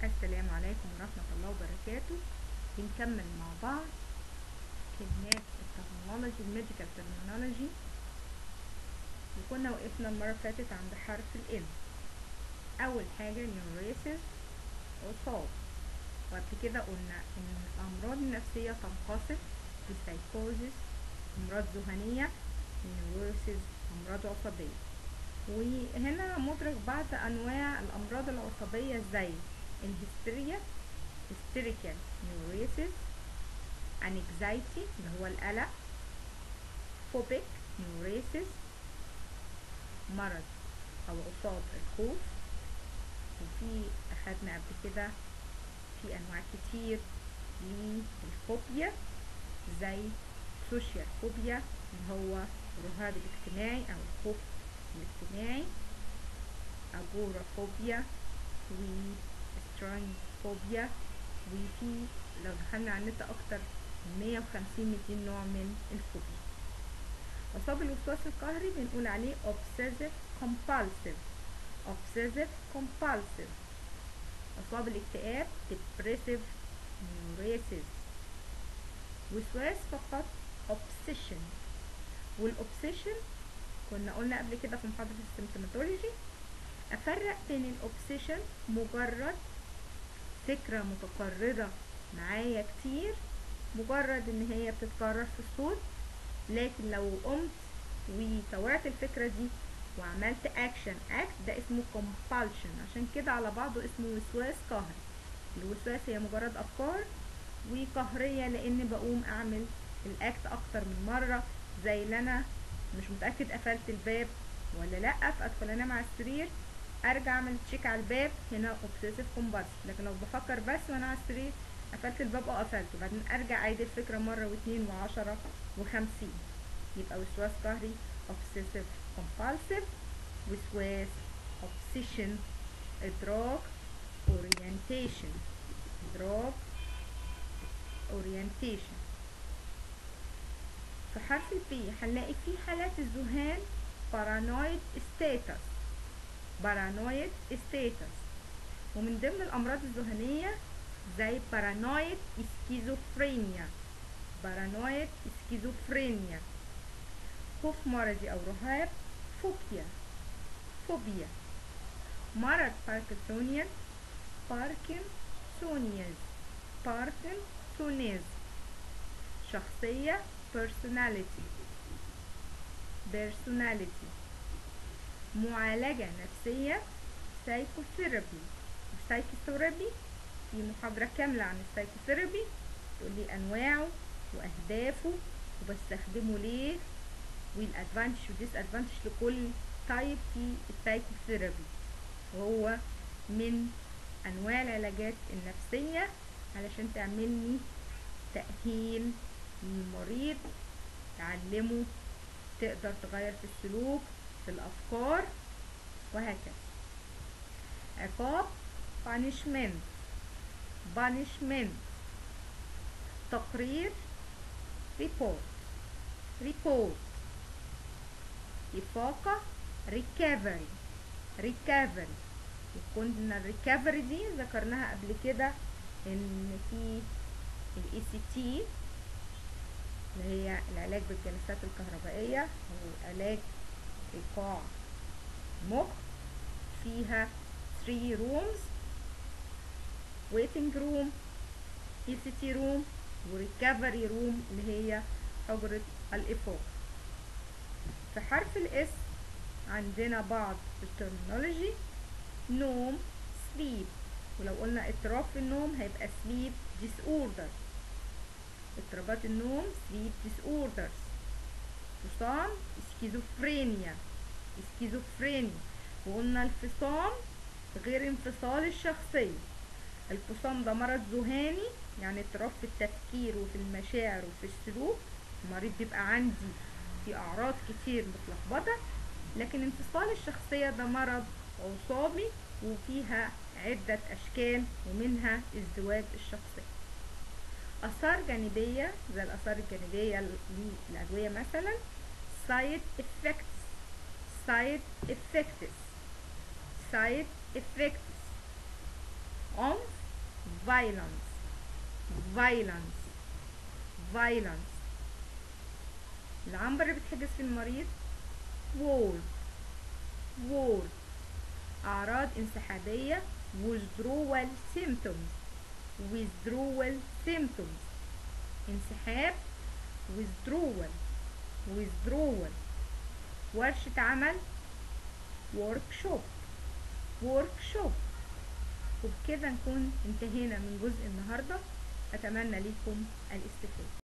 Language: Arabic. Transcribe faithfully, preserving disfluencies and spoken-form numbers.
السلام عليكم ورحمة الله وبركاته. بنكمل مع بعض كلمات الترمينولوجي الميديكال ترمينولوجي، وكنا وقفنا المرة اللي فاتت عند حرف ال N. أول حاجة نيوريسيس عصاب، وقبل كده قلنا إن الأمراض النفسية تنقسم لسايكوزيس أمراض ذهنية، نيوريسيس أمراض عصبية. وهنا مدرك بعض أنواع الأمراض العصبية زي الهستيريا hysterical neurosis، anxiety اللي هو القلق، phobic neurosis مرض أو عصاب الخوف. وفي أخدنا قبل كده في أنواع كتير للفوبيا زي social phobia اللي هو الرهاب الاجتماعي أو الخوف الاجتماعي، agoraphobia وسترينوفوبيا، وفي لو دخلنا على النت اكتر من مية وخمسين ميتين نوع من الفوبيا. عصاب الوسواس القهري بنقول عليه obsessive compulsive obsessive compulsive. عصاب الاكتئاب depressive neurosis. وسواس فقط obsession. والobsession كنا قلنا قبل كده في محاضرة السيمتوماتولوجي افرق بين الاوبسيشن مجرد فكرة متكررة معايا كتير، مجرد ان هي بتتكرر في الصوت، لكن لو قمت وطوعت الفكرة دي وعملت اكشن اكت ده اسمه compulsion. عشان كده على بعضه اسمه وسواس قهري. الوسواس هي مجرد افكار، وقهرية لان بقوم اعمل الاكت اكتر من مرة، زي اللي انا مش متأكد قفلت الباب ولا لا، فادخل انام على السرير ارجع اعمل تشيك على الباب، هنا اوبسيسيف كومبالسيف. لكن لو بفكر بس وانا على السرير قفلت الباب اه قفلته، وبعدين ارجع اعيد الفكره مره واثنين وعشرة وخمسين، يبقى وسواس قهري اوبسيسيف كومبالسيف. وسواس اوبسيشن ادراك اورينتيشن ادراك اورينتيشن. في حرف البي هنلاقي في حالات الذهان بارانويد ستاتس بارانويد ستاتس. ومن ضمن الامراض الذهنيه زي بارانويد سكيزوفرينيا بارانويد سكيزوفرينيا. خوف مرضي او رهاب فوبيا فوبيا. مرض باركنسونيان باركنسونيز باركنسونيز. شخصيه personality personality. معالجة نفسية سايكوثيرابي. السايكوثيرابي في محاضرة كاملة عن السايكوثيرابي، تقول لي أنواعه وأهدافه وبستخدمه ليه، والأدفانتج وديس أدفانتج لكل تايب في السايكوثيرابي. وهو من أنواع العلاجات النفسية علشان تعملني تأهيل للمريض، تعلمه تقدر تغير في السلوك في الأفكار وهكذا. عقاب punishment punishment. تقرير report report. إفاقة recovery recovery. وكنا الريكفري دي ذكرناها قبل كده ان في ال إي سي تي اللي هي العلاج بالجلسات الكهربائية أو علاج إيقاع مخ، فيها three rooms waiting room إي سي تي room و recovery room اللي هي حجرة الإفاقة. في حرف الاس عندنا بعض الترمينولوجي. نوم sleep، ولو قلنا اضطراب في النوم هيبقى sleep disorders. اضطرابات النوم sleep disorders. فصام سكيزوفرينيا سكيزوفرينيا. وقلنا الفصام غير انفصال الشخصية. الفصام ده مرض ذهاني، يعني اضطراب في التفكير وفي المشاعر وفي السلوك. المريض بيبقى عندي في أعراض كتير متلخبطة. لكن انفصال الشخصية ده مرض عصابي وفيها عدة أشكال، ومنها ازدواج الشخصية. آثار جانبية زي الآثار الجانبية للأدوية مثلا side effects side effects side effects. عنف violence violence violence. العنبر اللي بتحجز في المريض war war. أعراض انسحابية withdrawal symptoms withdrawal symptoms. انسحاب withdrawal withdrawal. ورشة عمل workshop workshop. وبكده نكون انتهينا من جزء النهاردة. أتمنى لكم الاستفادة.